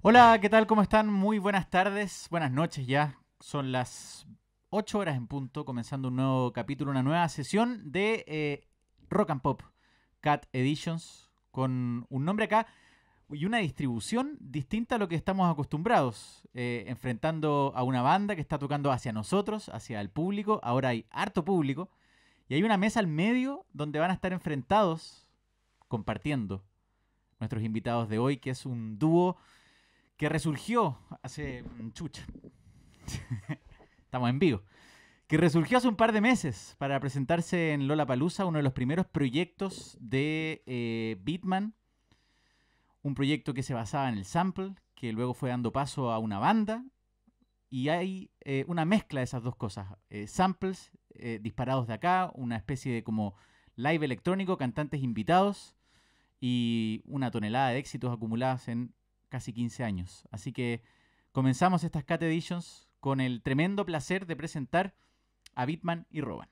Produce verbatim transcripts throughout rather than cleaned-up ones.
Hola, ¿qué tal? ¿Cómo están? Muy buenas tardes, buenas noches ya. Son las ocho horas en punto, comenzando un nuevo capítulo, una nueva sesión de eh, Rock and Pop Cat Editions, con un nombre acá y una distribución distinta a lo que estamos acostumbrados, eh, enfrentando a una banda que está tocando hacia nosotros, hacia el público. Ahora hay harto público y hay una mesa al medio donde van a estar enfrentados, compartiendo nuestros invitados de hoy, que es un dúo que resurgió hace... chucha. Estamos en vivo. Que resurgió hace un par de meses para presentarse en Lollapalooza, uno de los primeros proyectos de eh, Bitman. Un proyecto que se basaba en el sample, que luego fue dando paso a una banda. Y hay eh, una mezcla de esas dos cosas. Eh, samples eh, disparados de acá, una especie de como live electrónico, cantantes invitados y una tonelada de éxitos acumulados en casi quince años. Así que comenzamos estas Cat Editions con el tremendo placer de presentar a Bitman y Roban.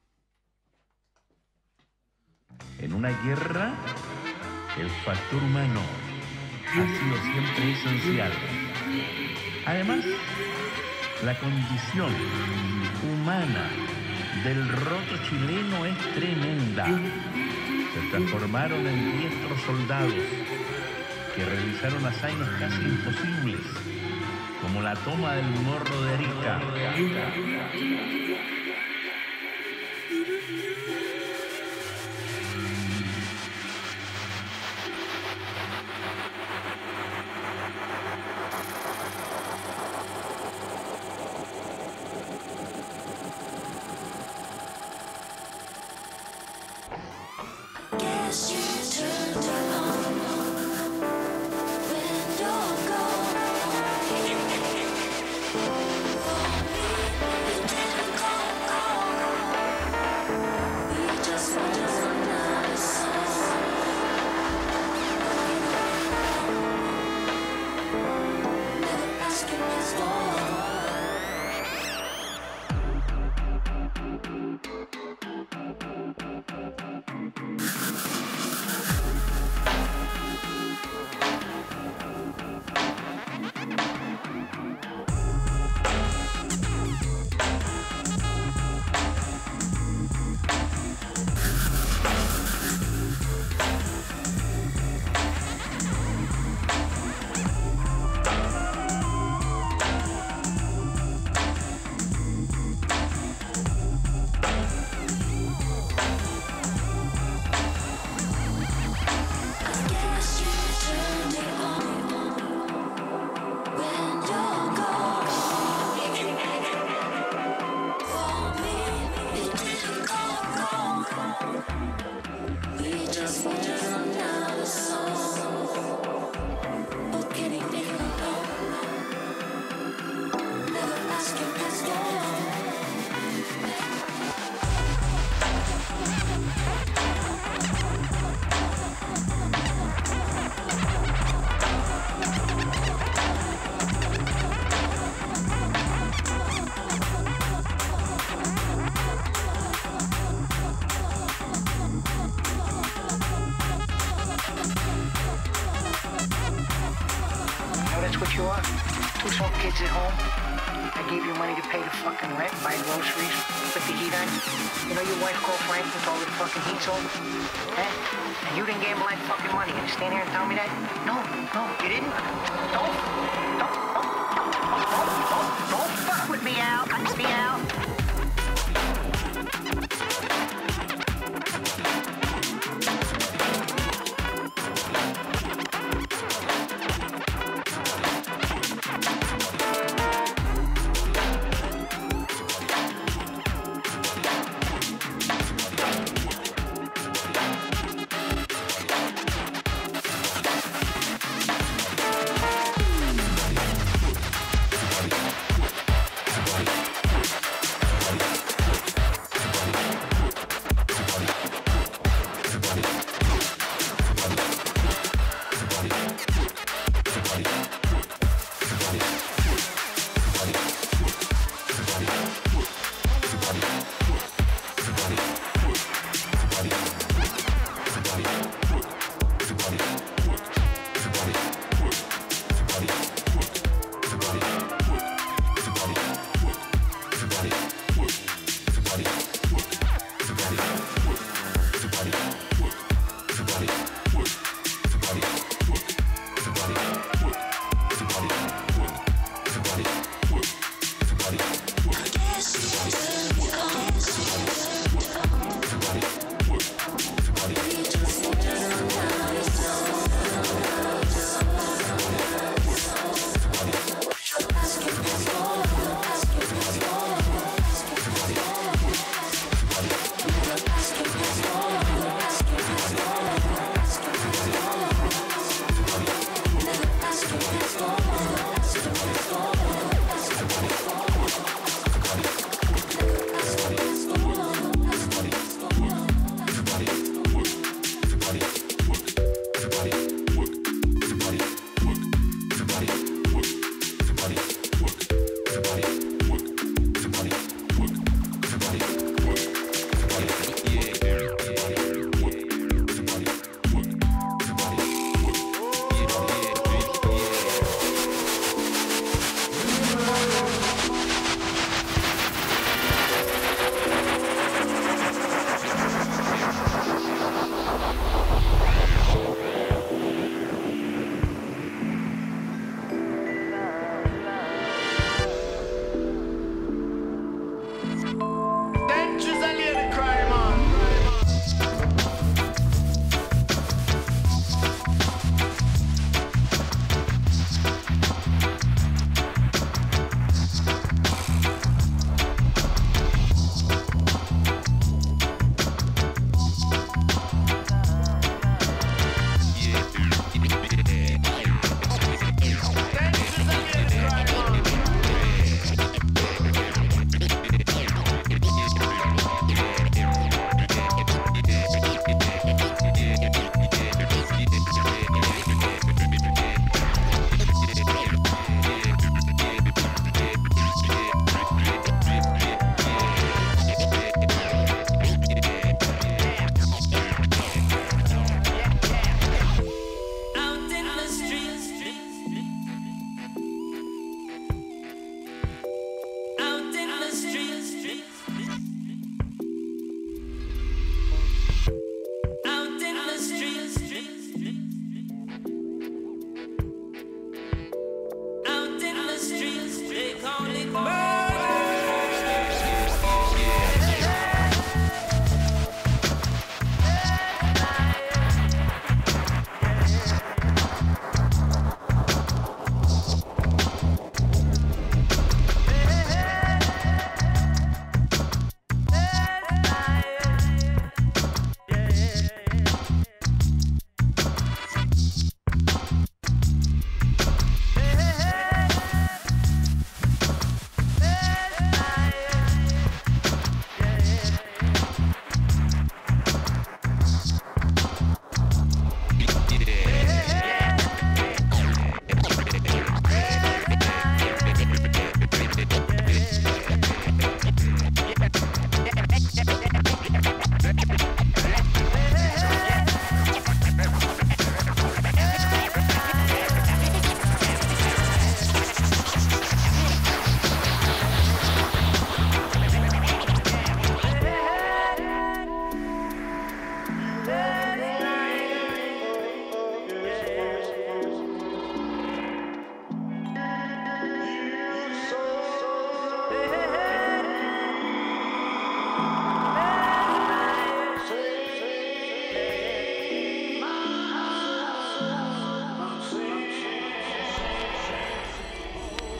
En una guerra, el factor humano ha sido siempre esencial. Además, la condición humana del roto chileno es tremenda. Se transformaron en diestros soldados que realizaron hazañas casi imposibles, como la toma del Morro de Arica.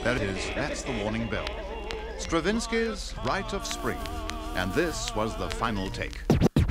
There it is. That's the warning bell. Stravinsky's Rite of Spring. And this was the final take.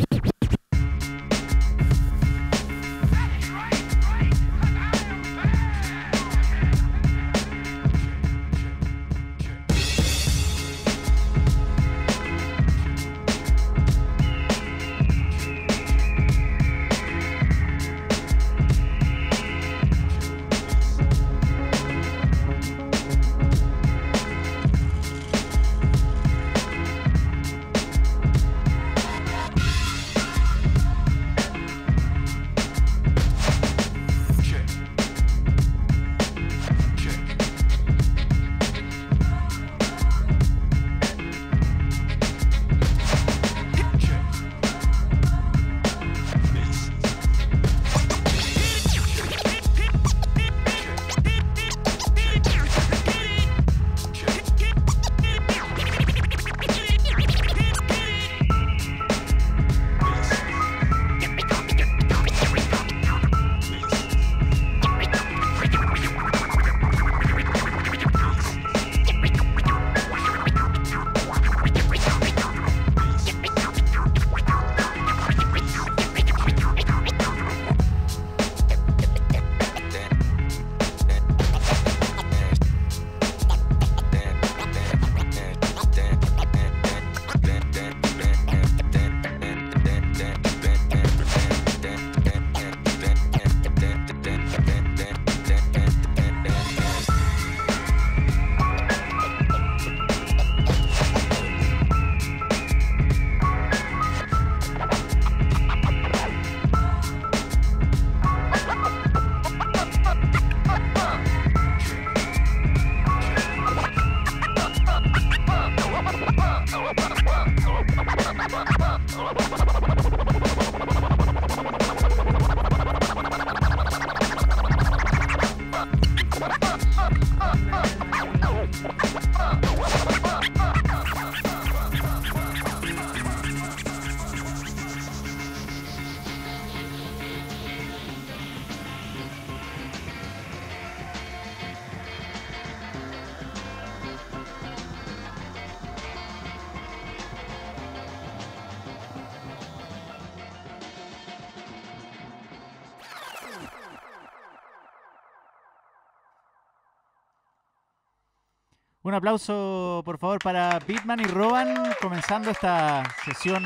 Un aplauso, por favor, para Bitman y Roban, comenzando esta sesión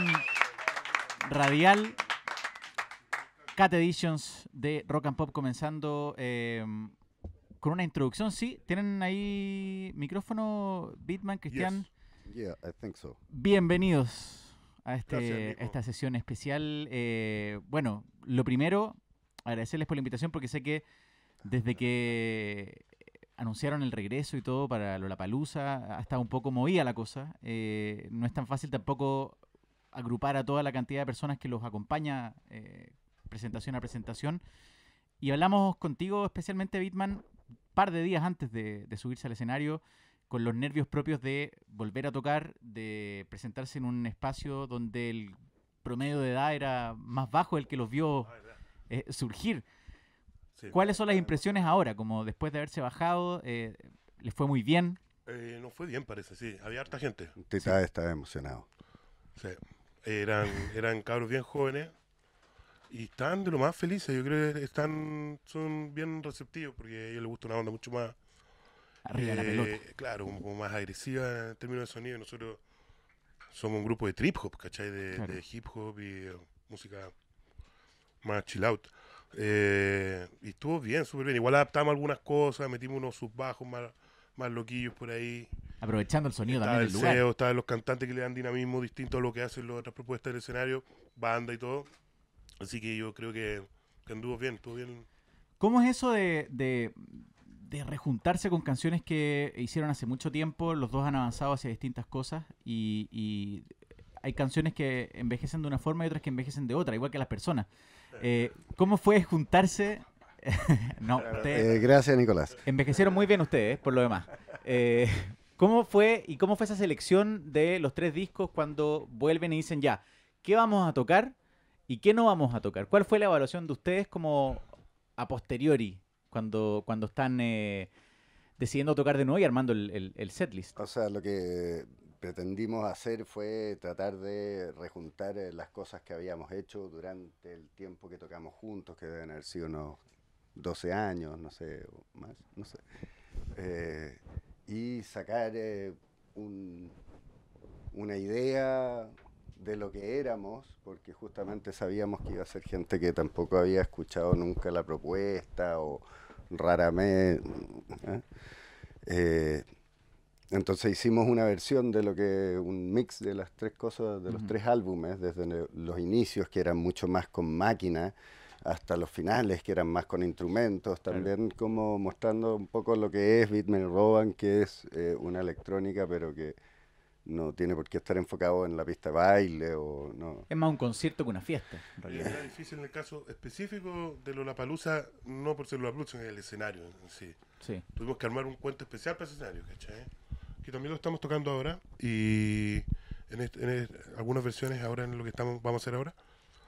radial. Cat Editions de Rock and Pop, comenzando eh, con una introducción. ¿Sí? ¿Tienen ahí micrófono, Bitman, Cristian? Yes. Yeah, I think so. Bienvenidos a este, Gracias, esta sesión especial. Eh, bueno, lo primero, agradecerles por la invitación, porque sé que desde que anunciaron el regreso y todo para Lollapalooza, ha estado un poco movida la cosa. Eh, no es tan fácil tampoco agrupar a toda la cantidad de personas que los acompaña eh, presentación a presentación. Y hablamos contigo, especialmente Bitman, un par de días antes de, de subirse al escenario, con los nervios propios de volver a tocar, de presentarse en un espacio donde el promedio de edad era más bajo del que los vio eh, surgir. Sí. ¿Cuáles son las impresiones ahora? Como después de haberse bajado, eh, ¿les fue muy bien? Eh, no fue bien, parece, sí. Había harta gente. Tita sí. Estaba emocionado. Sí. Eran, eran cabros bien jóvenes y están de lo más felices. Yo creo que están, son bien receptivos porque a ellos les gusta una onda mucho más... Arriba eh, de la pelota. Claro, un poco más agresiva en términos de sonido. Nosotros somos un grupo de trip hop, ¿cachai? De, Claro. de hip hop y uh, música más chill out. Eh, y estuvo bien, súper bien. Igual adaptamos algunas cosas, metimos unos subbajos más, más loquillos por ahí. Aprovechando el sonido Estaba también el del lugar. S E O, estaban los cantantes que le dan dinamismo distinto a lo que hacen las otras propuestas del escenario, banda y todo. Así que yo creo que, que anduvo bien, estuvo bien. ¿Cómo es eso de, de, de rejuntarse con canciones que hicieron hace mucho tiempo? Los dos han avanzado hacia distintas cosas y, y hay canciones que envejecen de una forma y otras que envejecen de otra, igual que las personas. Eh, ¿Cómo fue juntarse? no, ustedes Eh, gracias, Nicolás. envejecieron muy bien ustedes, por lo demás. Eh, ¿Cómo fue y cómo fue esa selección de los tres discos cuando vuelven y dicen ya, ¿qué vamos a tocar y qué no vamos a tocar? ¿Cuál fue la evaluación de ustedes como a posteriori cuando, cuando están eh, decidiendo tocar de nuevo y armando el, el, el setlist. O sea, lo que pretendimos hacer fue tratar de rejuntar eh, las cosas que habíamos hecho durante el tiempo que tocamos juntos, que deben haber sido unos doce años, no sé, o más, no sé. Eh, y sacar eh, un, una idea de lo que éramos, porque justamente sabíamos que iba a ser gente que tampoco había escuchado nunca la propuesta o raramente. ¿eh? Eh, entonces hicimos una versión de lo que, un mix de las tres cosas, de los uh-huh. tres álbumes, desde ne- los inicios que eran mucho más con máquina, hasta los finales que eran más con instrumentos, también claro. como mostrando un poco lo que es Bitman Roban, que es eh, una electrónica, pero que no tiene por qué estar enfocado en la pista de baile o no. Es más un concierto que una fiesta, en realidad. Era difícil en el caso específico de Lollapalooza, no por ser Lollapalooza, en el escenario en sí. sí. Tuvimos que armar un cuento especial para ese escenario, ¿cachai? Que también lo estamos tocando ahora y en, este, en este, algunas versiones ahora en lo que estamos vamos a hacer ahora.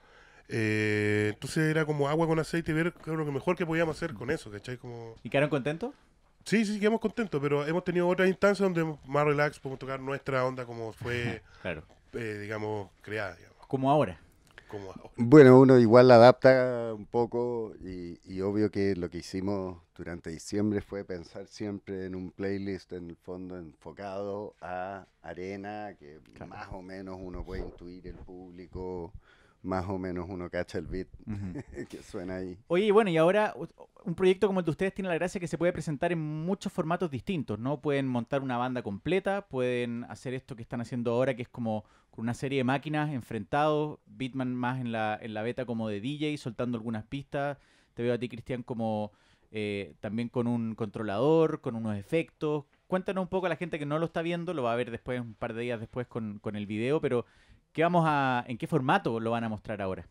Eh, entonces era como agua con aceite, ver creo, lo que mejor que podíamos hacer con eso, ¿cachai? Como... ¿Y quedaron contentos? Sí, sí, quedamos contentos, pero hemos tenido otras instancias donde más relax podemos tocar nuestra onda como fue, claro. eh, digamos, creada. Digamos. Como ahora. Como ahora. Bueno, uno igual la adapta un poco y, y obvio que lo que hicimos durante diciembre fue pensar siempre en un playlist en el fondo enfocado a arena, que claro. más o menos uno puede intuir el público, más o menos uno cacha el beat uh-huh. que suena ahí. Oye, bueno, y ahora un proyecto como el de ustedes tiene la gracia que se puede presentar en muchos formatos distintos, ¿no? Pueden montar una banda completa, pueden hacer esto que están haciendo ahora, que es como con una serie de máquinas enfrentados, Bitman más en la, en la beta como de D J, soltando algunas pistas. Te veo a ti, Cristian, como eh, también con un controlador, con unos efectos. Cuéntanos un poco a la gente que no lo está viendo, lo va a ver después, un par de días después con, con el video, pero ¿qué vamos a, ¿en qué formato lo van a mostrar ahora?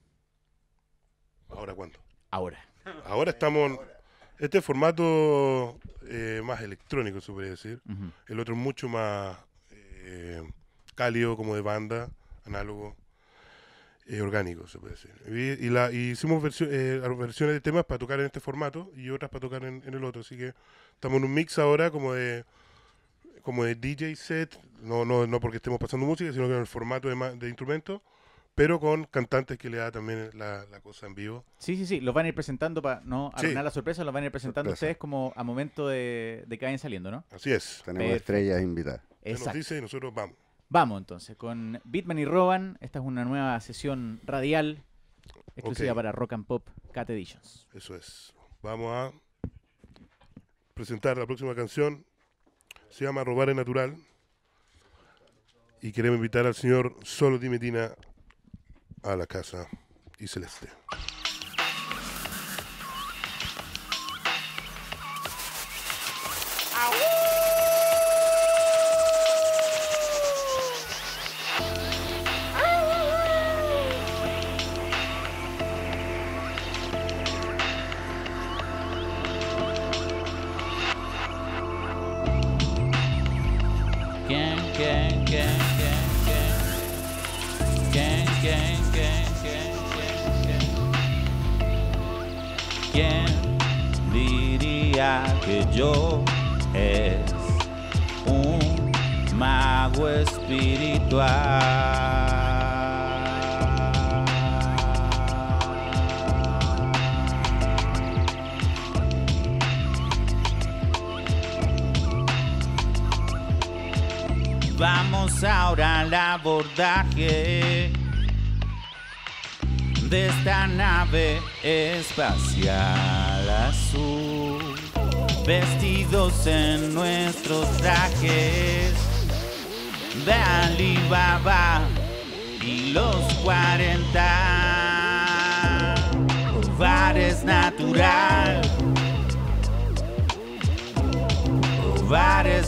¿Ahora cuánto? Ahora. Ahora estamos... Este formato eh, más electrónico, se podría decir. Uh-huh. El otro es mucho más eh, cálido, como de banda, análogo, eh, orgánico, se puede decir. Y, y, la, y hicimos versión, eh, versiones de temas para tocar en este formato y otras para tocar en, en el otro. Así que estamos en un mix ahora como de como de D J set, no, no, no porque estemos pasando música, sino que en el formato de, de instrumentos, pero con cantantes que le da también la, la cosa en vivo. Sí, sí, sí, los van a ir presentando para no arruinar sí. la sorpresa, los van a ir presentando sorpresa. Ustedes como a momento de, de que vayan saliendo, ¿no? Así es. Tenemos Perfecto. estrellas invitadas. Se nos dice y nosotros vamos. Vamos entonces, con Bitman y Roban, esta es una nueva sesión radial, exclusiva okay. para Rock and Pop Cat Editions. Eso es. Vamos a presentar la próxima canción, se llama Robar es Natural, y queremos invitar al señor Solo Di Medina a la casa y Celeste. ¿Quién diría que yo es un mago espiritual? Vamos ahora al abordaje de esta nave espacial azul, vestidos en nuestros trajes de Alibaba y los cuarenta. Robar es natural, robar es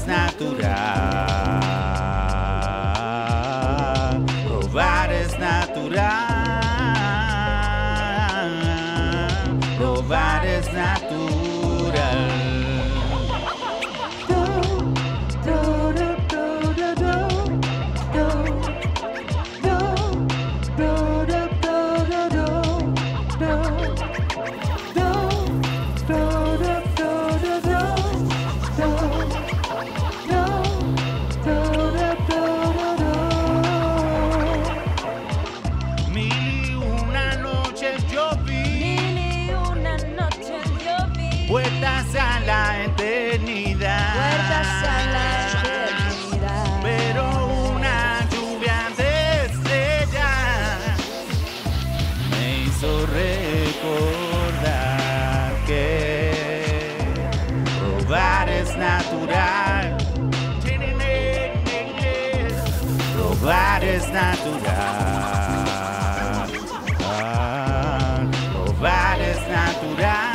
natural, robar es natural. Robar es natural. puertas a la eternidad. Puertas a la eternidad. Pero una lluvia de estrellas me hizo recordar que robar es natural. Robar es natural. Ah, robar es natural.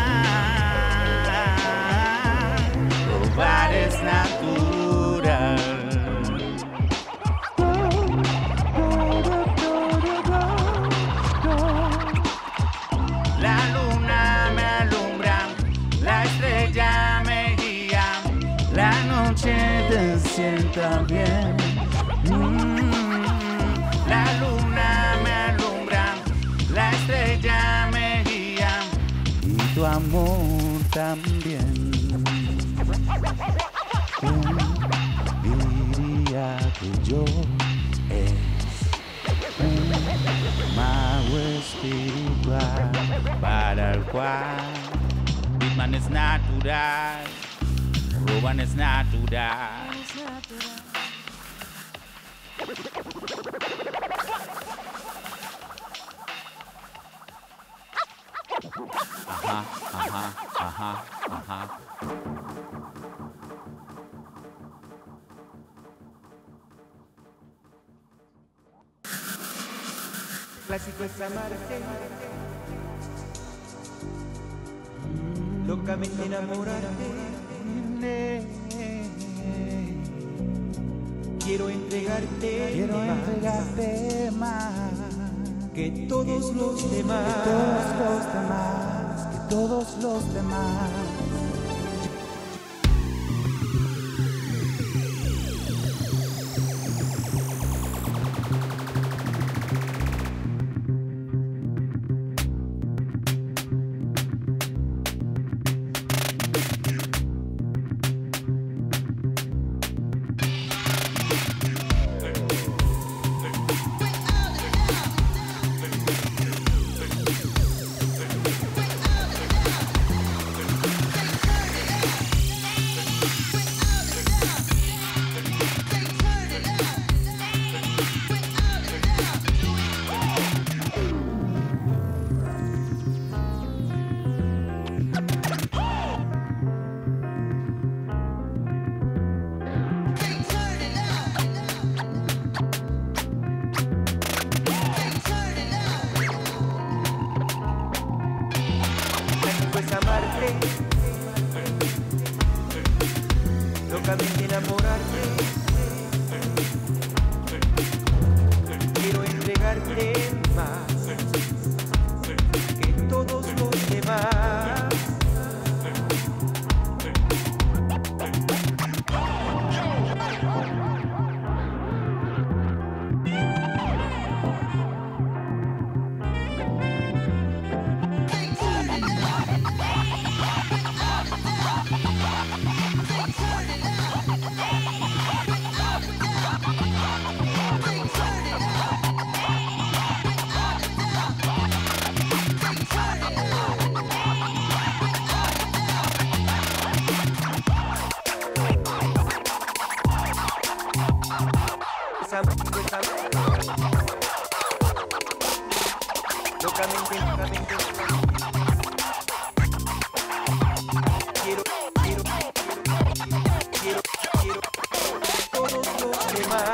Robar es natural. La luna me alumbra, la estrella me guía, la noche te sienta bien. Mm, la luna me alumbra, la estrella me guía y tu amor también. ¿Quién diría que yo es un mago espiritual para el cual Bitman es natural, Roban es natural? Ajá, ajá, ajá, ajá. Clásico es amarte, locamente enamorarte. Quiero entregarte, Quiero más entregarte más que todos los demás. que todos los demás, que todos los demás. Pues amarte, locamente enamorarte. Quiero entregarte más que todos los demás. Locamente, locamente, quiero, quiero, quiero, quiero, todos los demás.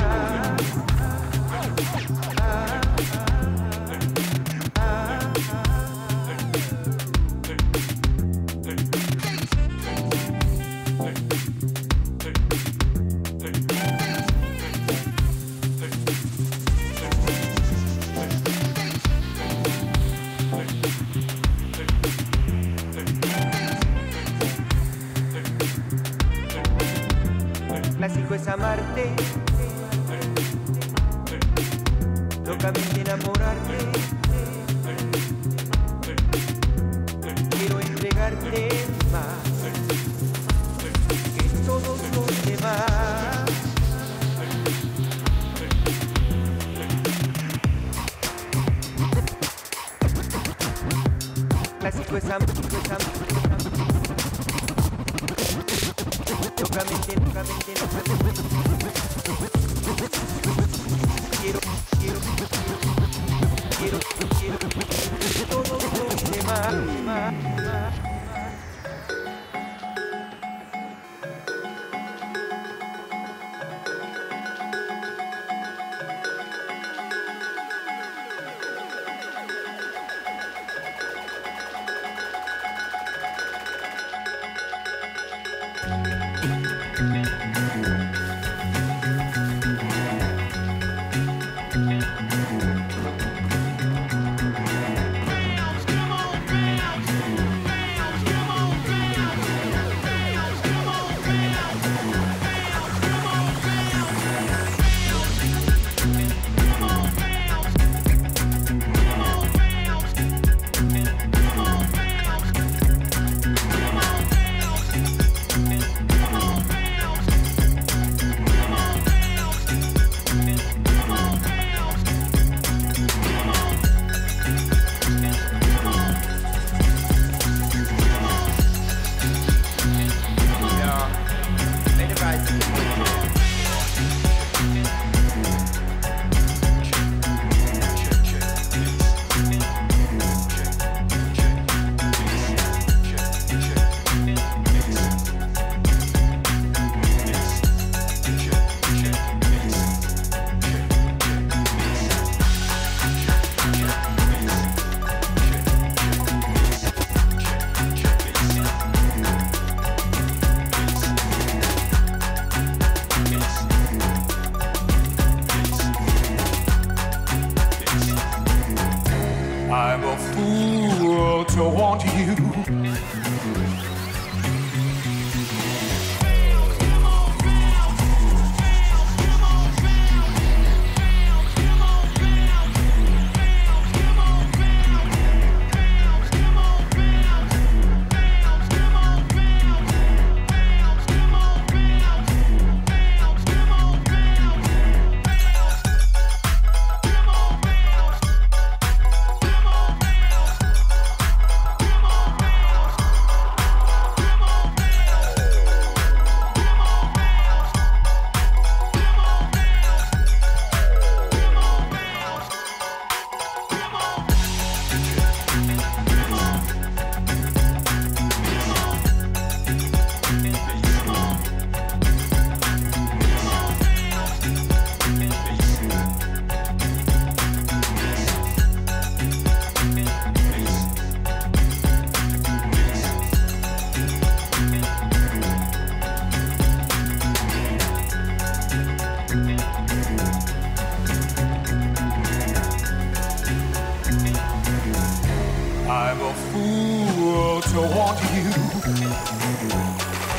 Clásico es amarte, locamente enamorarte. Quiero entregarte más que todos los demás. Clásico es amarte, es amarte. Locamente, locamente, locamente. Quiero, quiero, quiero, quiero, quiero todos los demás. I'm a fool to want you. I'm a fool to want you.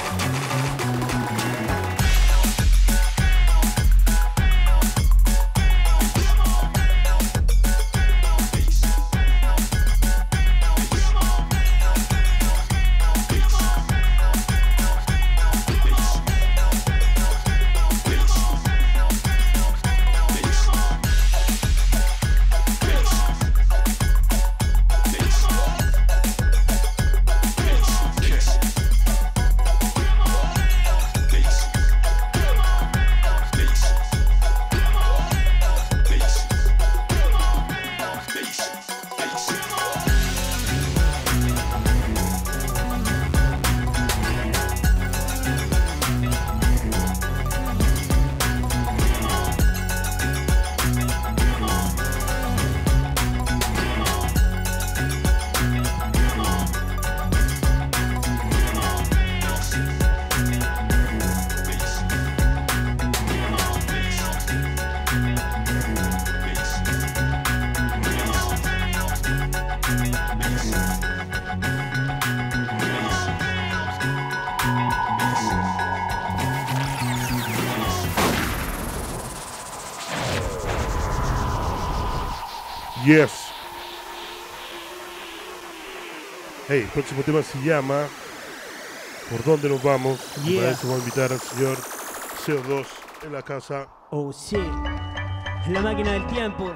Yes. Hey, el próximo tema se llama ¿Por dónde nos vamos? Y Yeah. para eso vamos a invitar al señor C O dos en la casa. Oh shit, la máquina del tiempo.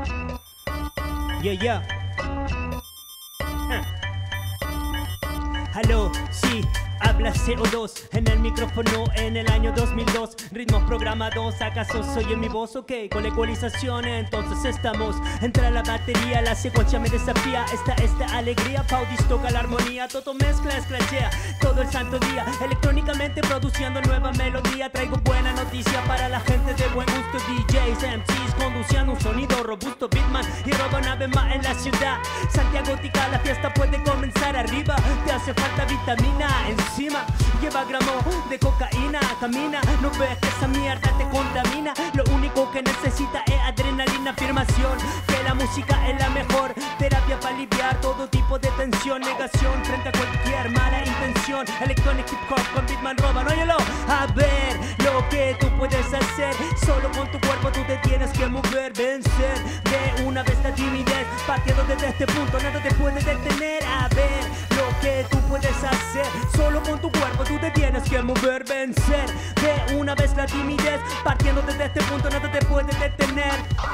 Yeah, yeah. Aló, sí, habla C O dos en el micrófono en el año dos mil dos. Ritmos programados, ¿acaso soy en mi voz? Ok, con la ecualización entonces estamos. Entra la batería, la secuencia me desafía. Esta es la alegría, Paudis toca la armonía. Todo mezcla, escrachea, todo el santo día. Electrónicamente produciendo nueva melodía. Traigo buena noticia para la gente de buen gusto. D Js, M Cs, conduciendo un sonido robusto. Bitman y Roban una vez más en la ciudad. Santiagótica, la fiesta puede comenzar arriba. Te hace falta vitamina encima. Lleva gramos de cocaína, camina. No ves que esa mierda te contamina. Lo único que necesita es adrenalina, afirmación. Que la música es la mejor terapia para aliviar todo tipo de tensión. Negación frente a cualquier mala intención. Electronic hip hop con Bitman Roban. Óyelo, a ver lo que tú puedes hacer. Solo con tu cuerpo tú te tienes que mover. Vencer de una vez la timidez. Partiendo desde este punto nada te puede detener. A ver lo que tú puedes hacer. Solo con tu cuerpo tú te tienes que mover. Vencer de una vez la timidez. Partiendo desde este punto nada te puede detener.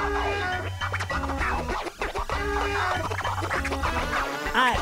Ay.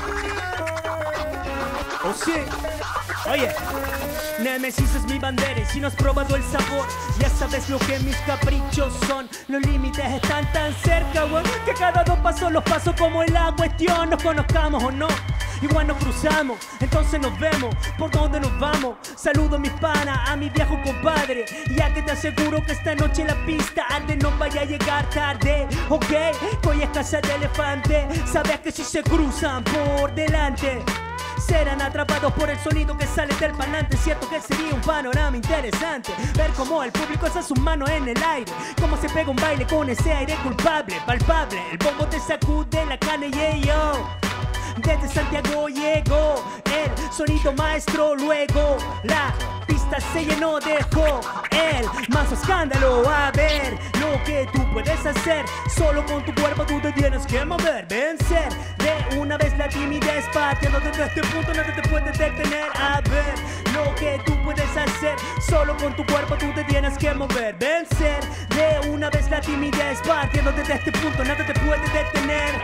Oh sí. Oye, Nemesis es mi bandera y si no has probado el sabor, ya sabes lo que mis caprichos son. Los límites están tan cerca, weón, que cada dos pasos los paso como en la cuestión. Nos conozcamos o no, igual nos cruzamos, entonces nos vemos por donde nos vamos. Saludo a mis panas, a mi viejo compadre, ya que te aseguro que esta noche la pista arde. No vaya a llegar tarde, ok, hoy es casa de elefante. Sabes que si se cruzan por delante serán atrapados por el sonido que sale del parlante. Cierto que sería un panorama interesante ver cómo el público alza sus manos en el aire, cómo se pega un baile con ese aire culpable, palpable. El bombo te sacude la carne y yo. Desde Santiago llegó el sonido maestro, luego la pista se llenó, dejó el más escándalo. A ver lo que tú puedes hacer, solo con tu cuerpo tú te tienes que mover. Vencer de una vez la timidez, partiendo desde este punto nada te puede detener. A ver lo que tú puedes hacer, solo con tu cuerpo tú te tienes que mover. Vencer de una vez la timidez, partiendo desde este punto nada te puede detener.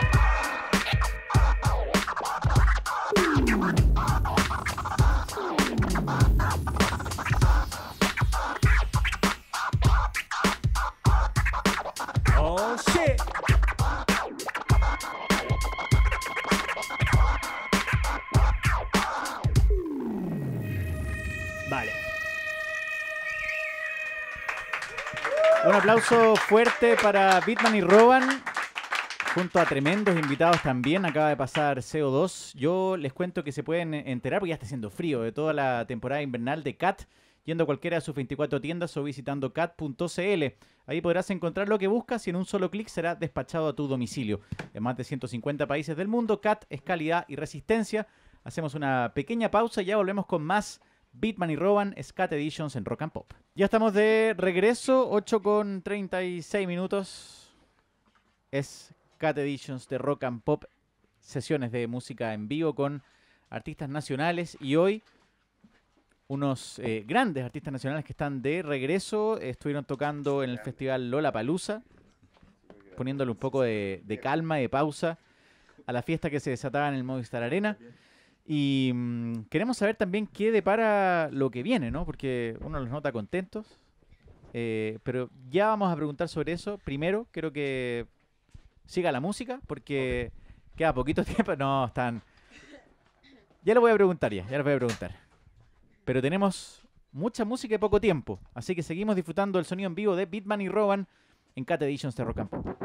Oh shit. Vale. Un aplauso fuerte para Bitman y Roban, junto a tremendos invitados también. Acaba de pasar C O dos. Yo les cuento que se pueden enterar, porque ya está haciendo frío, de toda la temporada invernal de Cat, yendo a cualquiera de sus veinticuatro tiendas o visitando cat punto c l. Ahí podrás encontrar lo que buscas y en un solo clic será despachado a tu domicilio. En más de ciento cincuenta países del mundo, Cat es calidad y resistencia. Hacemos una pequeña pausa y ya volvemos con más Bitman y Roban, es Cat Editions en Rock and Pop. Ya estamos de regreso, ocho con treinta y seis minutos. Es Cat Editions de Rock and Pop, sesiones de música en vivo con artistas nacionales y hoy unos eh, grandes artistas nacionales que están de regreso. Estuvieron tocando en el festival Lollapalooza, poniéndole un poco de, de calma y de pausa a la fiesta que se desataba en el Movistar Arena. Y mmm, queremos saber también qué depara lo que viene, ¿no? Porque uno los nota contentos. Eh, pero ya vamos a preguntar sobre eso. Primero, quiero que siga la música, porque queda poquito tiempo. No, están... Ya lo voy a preguntar ya, ya lo voy a preguntar. Pero tenemos mucha música y poco tiempo. Así que seguimos disfrutando el sonido en vivo de Bitman y Roban en Cat Editions de Rock and Pop.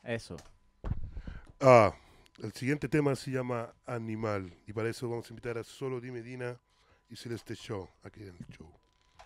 Eso. Ah, el siguiente tema se llama Animal. Y para eso vamos a invitar a Solo Di Medina y Celeste Show aquí en el show.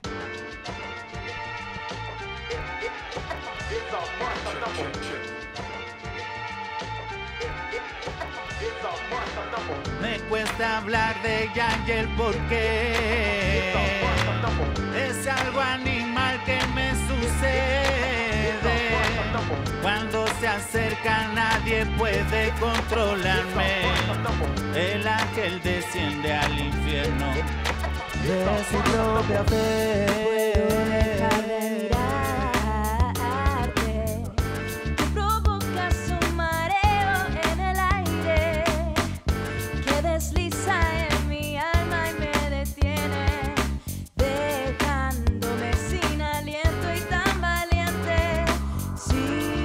Me cuesta hablar de ella y el porqué. Es algo animal que me sucede. Cuando se acerca nadie puede controlarme. El ángel desciende al infierno de su propia fe. Puedo dejar de mirarte. Tú provocas un mareo en el aire que desliza en mi alma y me detiene, dejándome sin aliento y tan valiente. Si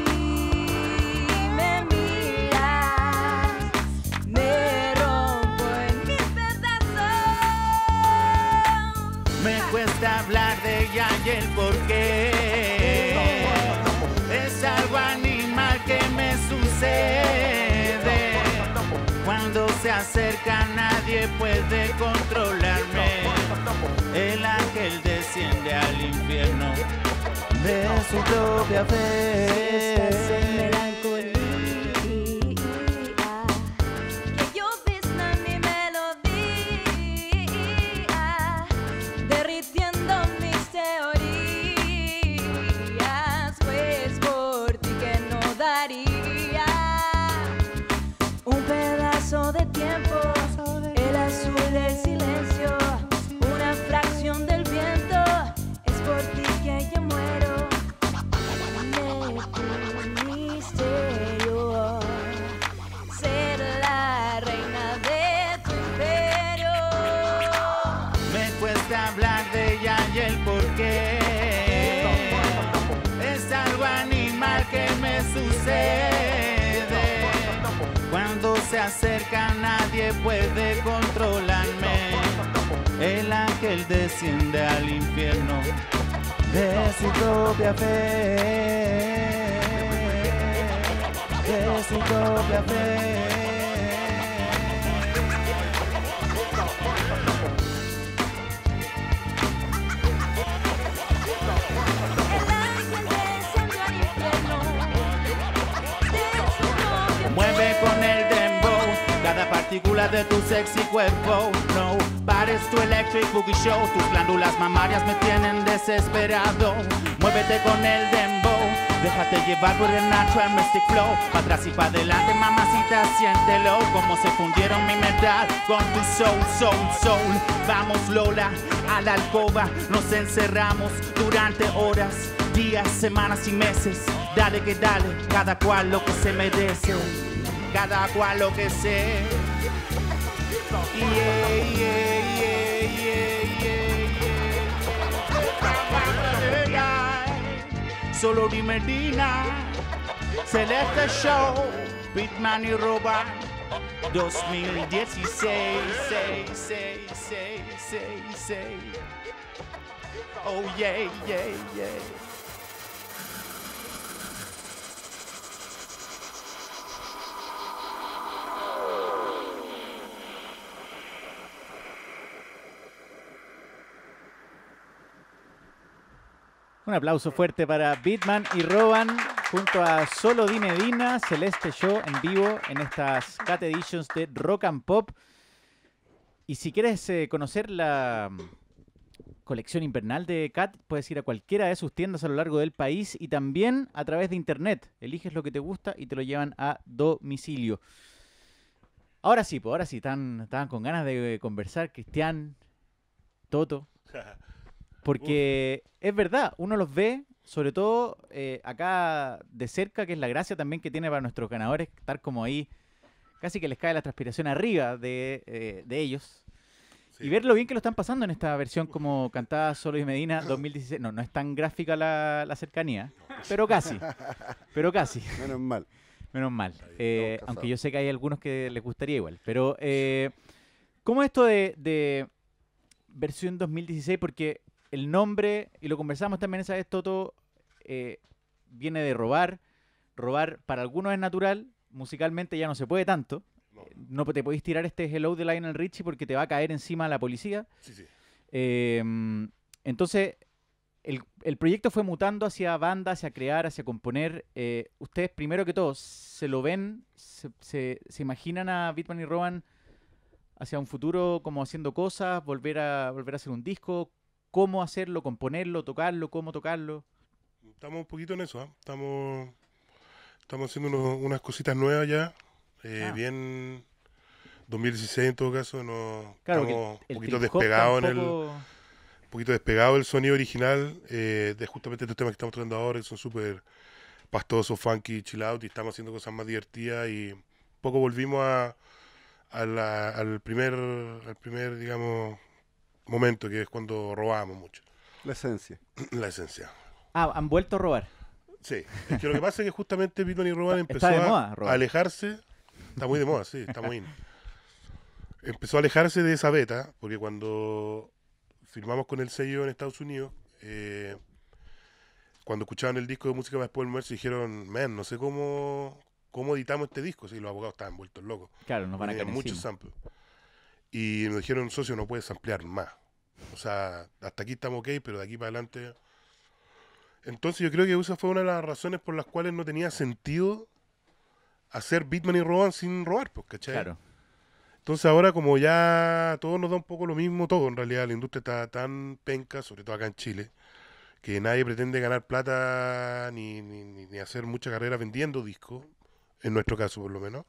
me miras, me rompo en mil pedazos. Me cuesta hablar de ella y el porqué. Es algo animal que me sucede. Cuando se acerca nadie puede controlarme. El ángel desciende al infierno De su propia fe. Estás en melancolía, que yo visna mi melodía, derritiendo mis teorías, pues por ti que no daría un pedazo de tiempo, el azul del silencio, una fracción del viento, es por ti que yo muero. Tu misterio, ser la reina de tu imperio. Me cuesta hablar de ella y el porqué. Es algo animal que me sucede. Cuando se acerca nadie puede controlarme. El ángel desciende al infierno De su propia fe. De su propia fe. El ángel descendió al infierno de su propia Mueve con el dembow cada partícula de tu sexy cuerpo. No pares tu electric boogie show. Tus glándulas mamarias me tienen desesperado. Muévete con el dembow. Déjate llevar por el natural mystic flow. Pa' atrás y pa' adelante, mamacita, siéntelo. Como se fundieron mi metal con tu soul, soul, soul. Vamos Lola, a la alcoba. Nos encerramos durante horas, días, semanas y meses. Dale que dale, cada cual lo que se merece. Cada cual lo que sé. Yeah, yeah, yeah, yeah, yeah, yeah. Solo Di Medina, Celeste Show, Bitman y Roban, dos mil dieciséis, seis, seis, seis, seis, seis. Oh yeah, yeah, yeah. Un aplauso fuerte para Bitman y Roban junto a Solo Di Medina, Celeste Show en vivo en estas Cat Editions de Rock and Pop. Y si quieres eh, conocer la mm, colección invernal de Cat, puedes ir a cualquiera de sus tiendas a lo largo del país y también a través de internet. Eliges lo que te gusta y te lo llevan a domicilio. Ahora sí, pues ahora sí, están, estaban con ganas de conversar, Cristian, Toto. Porque es verdad, uno los ve, sobre todo eh, acá de cerca, que es la gracia también que tiene para nuestros ganadores, estar como ahí, casi que les cae la transpiración arriba de, eh, de ellos. Sí. Y ver lo bien que lo están pasando en esta versión como cantada Solo Di Medina dos mil dieciséis. No, no es tan gráfica la, la cercanía, pero casi, pero casi. Menos mal. Menos mal, eh, aunque yo sé que hay algunos que les gustaría igual. Pero, eh, ¿cómo es esto de, de versión dos mil dieciséis? Porque el nombre, y lo conversamos también esa vez, Toto, eh, viene de robar, robar para algunos es natural, musicalmente ya no se puede tanto. No. No te podéis tirar este Hello de Lionel Richie porque te va a caer encima la policía. Sí, sí. Eh, entonces, el, el proyecto fue mutando hacia banda, hacia crear, hacia componer. Eh, ustedes, primero que todo, ¿se lo ven? ¿Se, se, se imaginan a Bitman y Roban hacia un futuro como haciendo cosas, volver a, volver a hacer un disco? ¿Cómo hacerlo, componerlo, tocarlo, cómo tocarlo? Estamos un poquito en eso, ¿eh? Estamos, estamos haciendo unos- unas cositas nuevas ya. Eh, Ah. Bien, dos mil dieciséis en todo caso, no, Claro, estamos que el- un el poquito trip hop despegados en el... tampoco- un poquito despegado del sonido original eh, de justamente estos temas que estamos tratando ahora, que son súper pastosos, funky, chill out, y estamos haciendo cosas más divertidas y un poco volvimos a, a la- al primer, al primer, digamos, momento, que es cuando robábamos mucho. La esencia. La esencia. Ah, han vuelto a robar. Sí, es que lo que pasa es que justamente Bitman y Roban Está- empezó está de a, moda, robar. a alejarse, está muy de moda, sí, está muy in. Empezó a alejarse de esa beta, porque cuando firmamos con el sello en Estados Unidos, eh, cuando escuchaban el disco de música más después del almuerzo, dijeron, man, no sé cómo, cómo editamos este disco, si los abogados estaban vueltos locos. Claro, nos van a Tenían caer muchos encima. samples. Y nos dijeron, socio, no puedes ampliar más. O sea, hasta aquí estamos ok, pero de aquí para adelante... Entonces yo creo que esa fue una de las razones por las cuales no tenía sentido hacer Bitman y Roban sin robar, pues, ¿cachai? Claro. Entonces ahora como ya todo nos da un poco lo mismo, todo en realidad, la industria está tan penca, sobre todo acá en Chile, que nadie pretende ganar plata ni, ni, ni- ni hacer mucha carrera vendiendo discos, en nuestro caso por lo menos,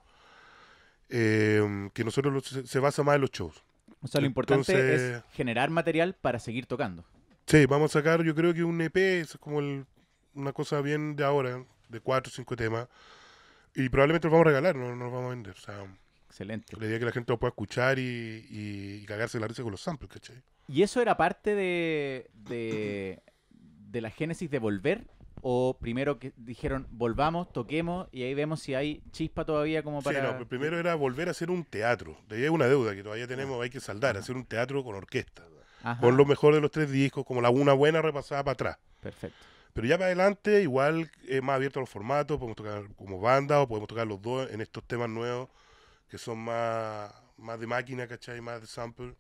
eh, que nosotros lo- se, se basa más en los shows. O sea, lo importante Entonces- es generar material para seguir tocando. Sí, vamos a sacar yo creo que un E P, es como el- una cosa bien de ahora, de cuatro o cinco temas, y probablemente lo vamos a regalar, no, no lo vamos a vender. O sea, Excelente. la idea es que la gente lo pueda escuchar y, y, y cagarse la risa con los samples, ¿cachai? ¿Y eso era parte de, de, de la génesis de volver? ¿O primero que dijeron, volvamos, toquemos y ahí vemos si hay chispa todavía como para...? Sí, no, pero primero era volver a hacer un teatro. De ahí hay una deuda que todavía tenemos, hay que saldar, hacer un teatro con orquesta. Ajá. Con lo mejor de los tres discos, como la una buena repasada para atrás. Perfecto. Pero ya para adelante, igual es más abierto a los formatos, podemos tocar como banda o podemos tocar los dos en estos temas nuevos que son más, más de máquina, ¿cachai? Más de sample.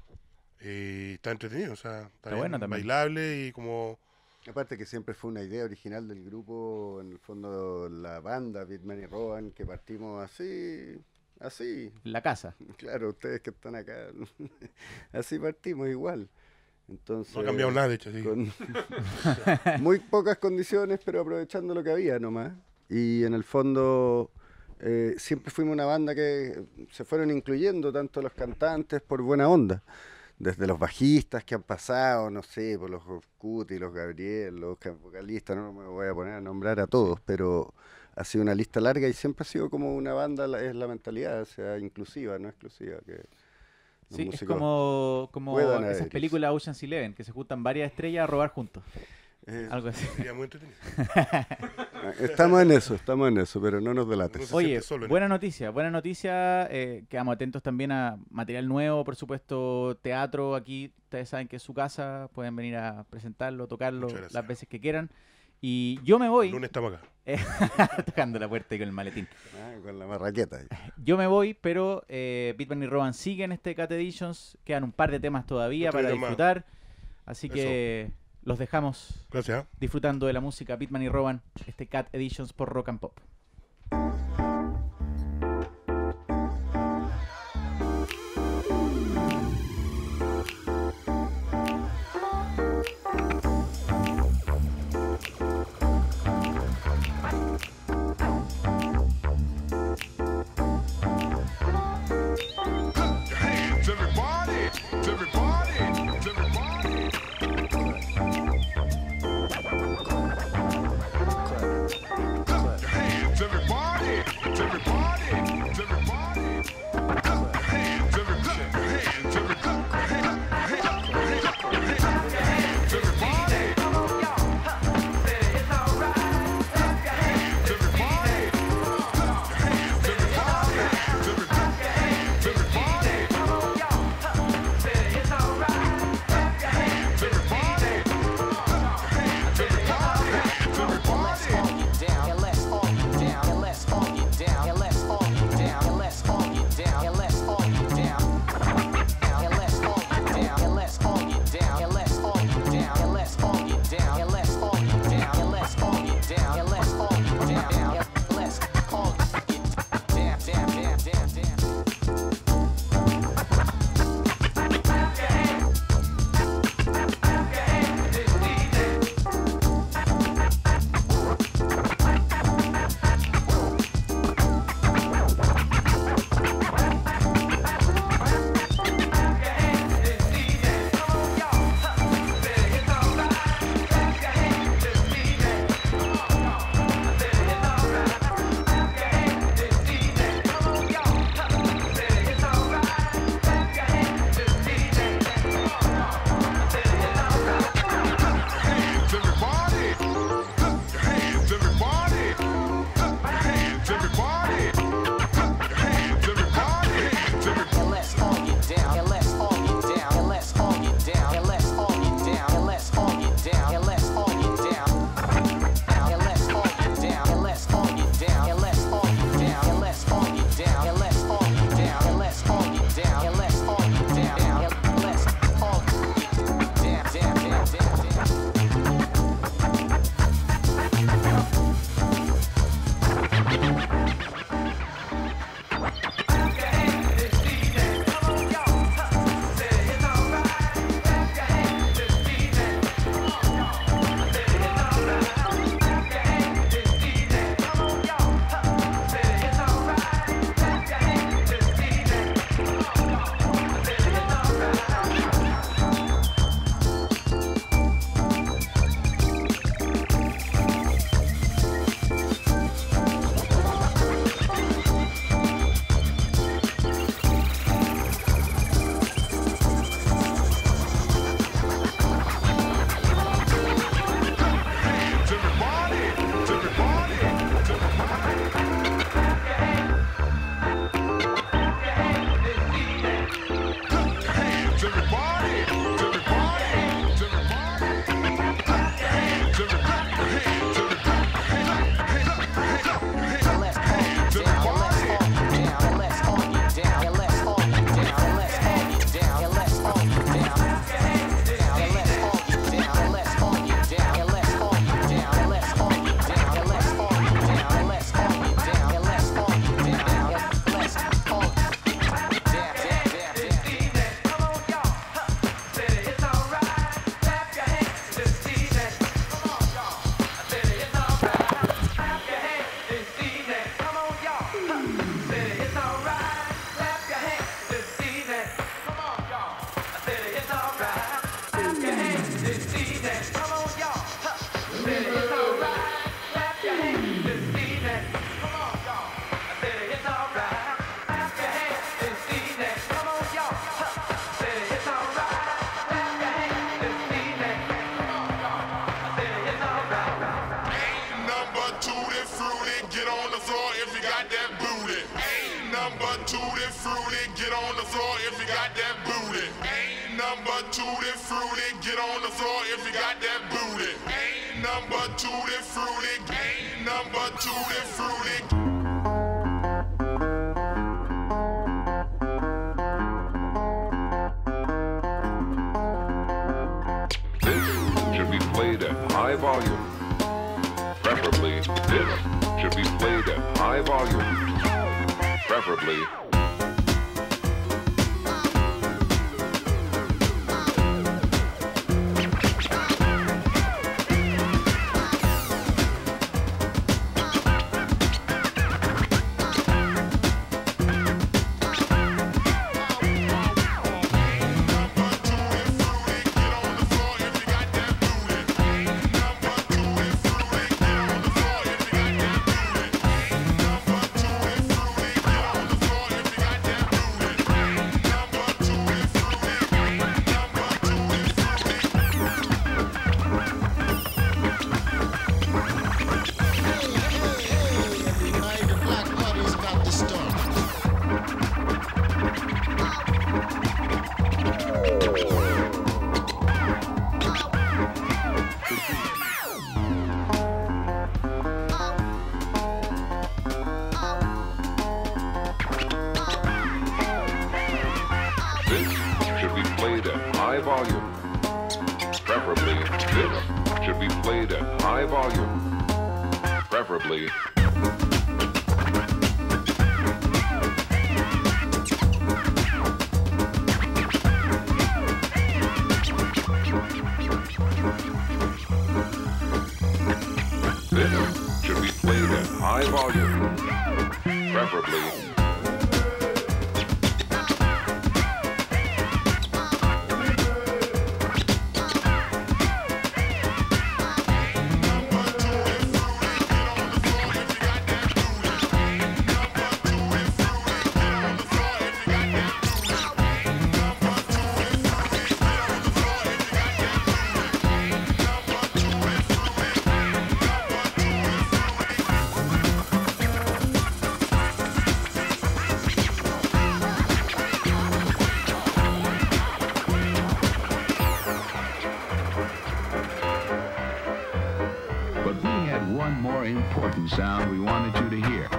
Y está entretenido, o sea, está, Está bien bueno también. bailable y como... Aparte que siempre fue una idea original del grupo, en el fondo la banda Bitman y Roban, que partimos así, así. La casa. Claro, ustedes que están acá, así partimos igual. Entonces, No ha cambiado nada, de hecho, sí. con muy pocas condiciones, pero aprovechando lo que había nomás. Y en el fondo eh, siempre fuimos una banda que se fueron incluyendo tanto los cantantes por buena onda. Desde los bajistas que han pasado, no sé, por los Cuti, los Gabriel, los vocalistas, no me voy a poner a nombrar a todos, pero ha sido una lista larga y siempre ha sido como una banda, la- es la mentalidad, o sea, inclusiva, no exclusiva. Que los Sí, es músicos como, como puedan esas adherirse. películas Ocean's Eleven, que se juntan varias estrellas a robar juntos. Eh, Algo así. Sería muy entretenido. Estamos en eso, estamos en eso, pero no nos delates. No se Oye, siente solo en buena noticia, buena noticia. Eh, quedamos atentos también a material nuevo, por supuesto, teatro. Aquí ustedes saben que es su casa, pueden venir a presentarlo, tocarlo Muchas gracias. las veces que quieran. Y yo me voy, El lunes estamos acá. eh, tocando la puerta y con el maletín. Ah, con la marraqueta. ahí. Yo me voy, pero eh, Bitman y Roban siguen este Cat Editions. Quedan un par de temas todavía Otro para video más. disfrutar. Así que los dejamos Gracias. ¿eh? disfrutando de la música Bitman y Roban, este Cat Editions por Rock and Pop. Hands, everybody, everybody, everybody. Clap your hands. number tutti fruity, get on the floor if you got that booty. Ain't number tutti fruity, get on the floor if you got that booty. Ain't number tutti fruity, ain't number tutti fruity. Played at high volume. Preferably, this should be played at high volume. Preferably. Sound we wanted you to hear.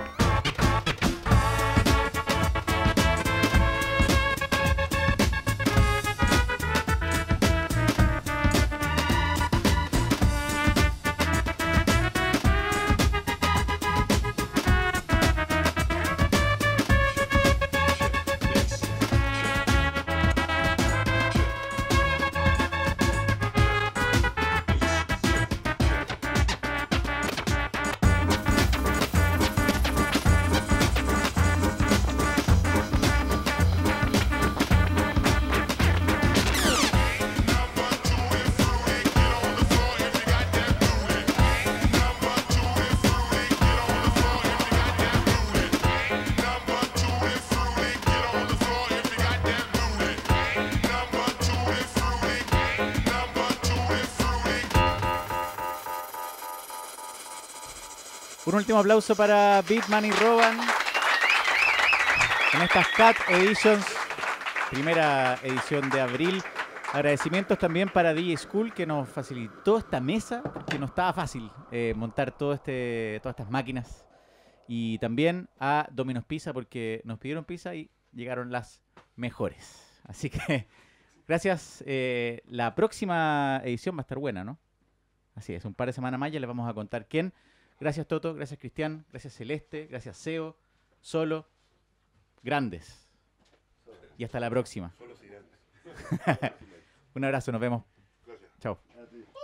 Un último aplauso para Bitman y Roban en estas Cat Editions, primera edición de abril. Agradecimientos también para D J School, que nos facilitó esta mesa, que no estaba fácil eh, montar todo este, todas estas máquinas. Y también a Domino's Pizza, porque nos pidieron pizza y llegaron las mejores. Así que gracias. Eh, la próxima edición va a estar buena, ¿no? Así es, un par de semanas más ya les vamos a contar quién. Gracias Toto, gracias Cristian, gracias Celeste, gracias Seo, Solo, grandes. Y hasta la próxima. Un abrazo, nos vemos. Gracias. Chao.